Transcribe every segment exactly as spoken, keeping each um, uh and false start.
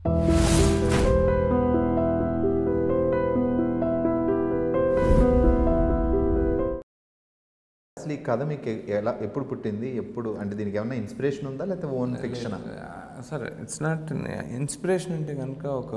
అసలు ఈ కథ మీకు ఎలా ఎప్పుడు పుట్టింది, ఎప్పుడు అంటే దీనికి ఏమైనా ఇన్స్పిరేషన్ ఉందా లేకపోతే ఓన్ ఫిక్షనా? సరే, ఇట్స్ నాట్ ఇన్స్పిరేషన్ అంటే కనుక ఒక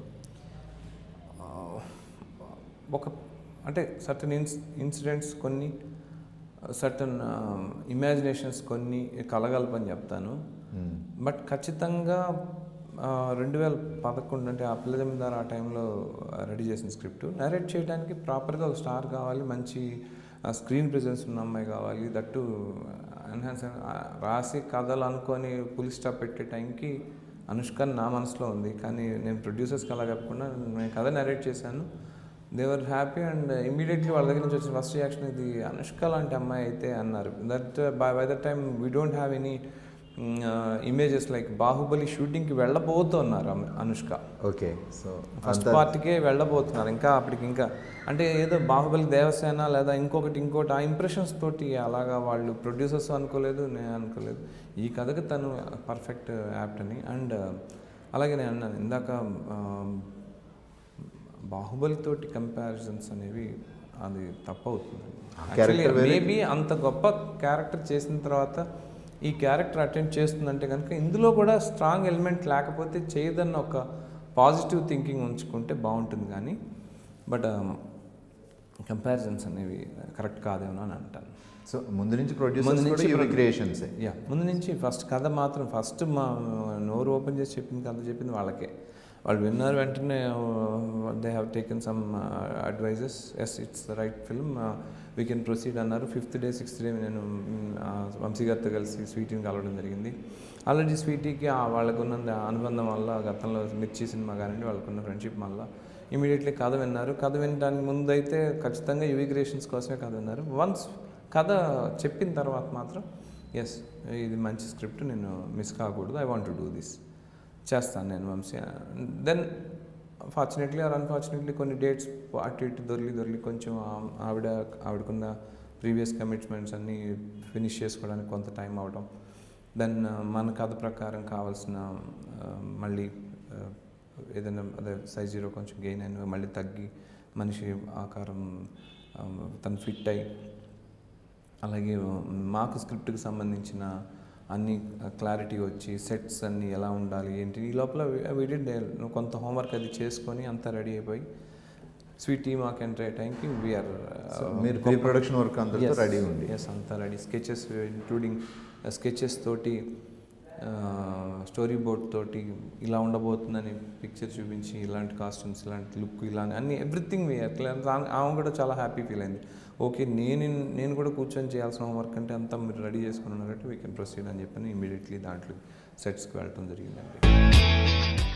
ఒక అంటే సర్టన్ ఇన్స్ ఇన్సిడెంట్స్ కొన్ని, సర్టన్ ఇమాజినేషన్స్ కొన్ని కలగలపని చెప్తాను. బట్ ఖచ్చితంగా రెండు వేల పదకొండు అంటే ఆ పిల్ల జమీందార్ ఆ టైంలో రెడీ చేసిన స్క్రిప్ట్ నరేట్ చేయడానికి ప్రాపర్గా ఒక స్టార్ కావాలి, మంచి స్క్రీన్ ప్రెజెన్స్ ఉన్న అమ్మాయి కావాలి, దట్టు ఎన్హాన్స్ రాసి కథలు అనుకొని పులి స్టాప్ పెట్టే టైంకి అనుష్క నా మనసులో ఉంది. కానీ నేను ప్రొడ్యూసర్స్కి అలా చెప్పకుండా నేను కథ నరేట్ చేశాను. They were happy and immediately వాళ్ళ దగ్గర నుంచి వచ్చిన ఫస్ట్ రియాక్షన్ ఇది అనుష్క లాంటి అమ్మాయి అయితే అన్నారు. That by by that time we don't have any images like Baahubali షూటింగ్కి వెళ్ళబోతున్నారు అనుష్క. ఓకే, సో ఫస్ట్ పార్ట్కే వెళ్ళబోతున్నారు. ఇంకా అప్పటికి ఇంకా అంటే ఏదో బాహుబలి దేవసేన లేదా ఇంకొకటి ఇంకోటి ఆ ఇంప్రెషన్స్ తోటి అలాగా వాళ్ళు ప్రొడ్యూసర్స్ అనుకోలేదు, నేను అనుకోలేదు. ఈ కథకు తను పర్ఫెక్ట్ యాప్ట్ అని. అండ్ అలాగే నేను అన్నాను ఇందాక బాహుబలితోటి కంపారిజన్స్ అనేవి అది తప్పవుతుంది. యాక్చువల్లీ మేబీ అంత గొప్ప క్యారెక్టర్ చేసిన తర్వాత ఈ క్యారెక్టర్ అటెండ్ చేస్తుందంటే కనుక ఇందులో కూడా స్ట్రాంగ్ ఎలిమెంట్ లేకపోతే చేయదన్న ఒక పాజిటివ్ థింకింగ్ ఉంచుకుంటే బాగుంటుంది. కానీ బట్ కంపారిజన్స్ అనేవి కరెక్ట్ కాదేమో అని అంటాను. సో ముందు నుంచి ప్రొడ్యూసర్స్ క్రియేషన్స్ యా ముందు నుంచి ఫస్ట్ కథ మాత్రం ఫస్ట్ మా నోరు ఓపెన్ చేసి చెప్పింది కథ చెప్పింది వాళ్ళకే. వాళ్ళు విన్నారు వెంటనే they have taken some advices, yes it's the right film, we can proceed అన్నారు. ఫిఫ్త్ డే సిక్స్త్ డే నేను వంశీ గారితో కలిసి స్వీటీని కలవడం జరిగింది. ఆల్రెడీ స్వీటీకి వాళ్ళకున్న అనుబంధం వల్ల గతంలో మిర్చి సినిమా కానివ్వండి వాళ్ళకున్న ఫ్రెండ్షిప్ వల్ల ఇమీడియట్లీ కథ విన్నారు. కథ వినడానికి ముందు అయితే ఖచ్చితంగా యువీ క్రియేషన్స్ కోసమే కథ విన్నారు. వన్స్ కథ చెప్పిన తర్వాత మాత్రం ఎస్ ఇది మంచి స్క్రిప్ట్, నేను మిస్ కాకూడదు, I want to do this, చేస్తాను నేను Vamsi. Then fortunately or unfortunately కొన్ని డేట్స్ అటు ఇటు దొరికి దొరికి కొంచెం ఆవిడ ఆవిడకున్న ప్రీవియస్ కమిట్మెంట్స్ అన్నీ ఫినిష్ చేసుకోవడానికి కొంత టైం అవడం. దెన్ మన కథ ప్రకారం కావాల్సిన మళ్ళీ ఏదైనా అదే సైజ్ జీరో కొంచెం గెయిన్ అయిన మళ్ళీ తగ్గి మనిషి ఆకారం తను ఫిట్ అయ్యి, అలాగే మాకు స్క్రిప్ట్కి సంబంధించిన అన్ని క్లారిటీ వచ్చి సెట్స్ అన్నీ ఎలా ఉండాలి ఏంటి ఈ లోపల వీడిడ్ కొంత హోంవర్క్ అది చేసుకొని అంతా రెడీ అయిపోయి స్వీటీ మాకు ఎంటర్ అయ్యే టైంకి వీఆర్ మీరు ప్రీ ప్రొడక్షన్ వర్క్ అంతా రెడీ ఉంది. ఎస్ అంతా రెడీ, స్కెచెస్ ఇంక్లూడింగ్ స్కెచెస్ తోటి స్టోరీ బోర్డ్ తోటి ఇలా ఉండబోతుందని పిక్చర్ చూపించి ఇలాంటి కాస్ట్యూమ్స్ ఇలాంటి లుక్ ఇలా అన్ని ఎవ్రీథింగ్ ఆమె కూడా చాలా హ్యాపీ ఫీల్ అయింది. ఓకే నేను నేను కూడా కూర్చొని చేయాల్సిన హోంవర్క్ అంటే అంతా మీరు రెడీ చేసుకుని ఉన్నారంటే వీ కెన్ ప్రొసీడ్ అని చెప్పని ఇమీడియట్లీ దాంట్లో సెట్స్కి వెళ్ళటం జరిగిందండి.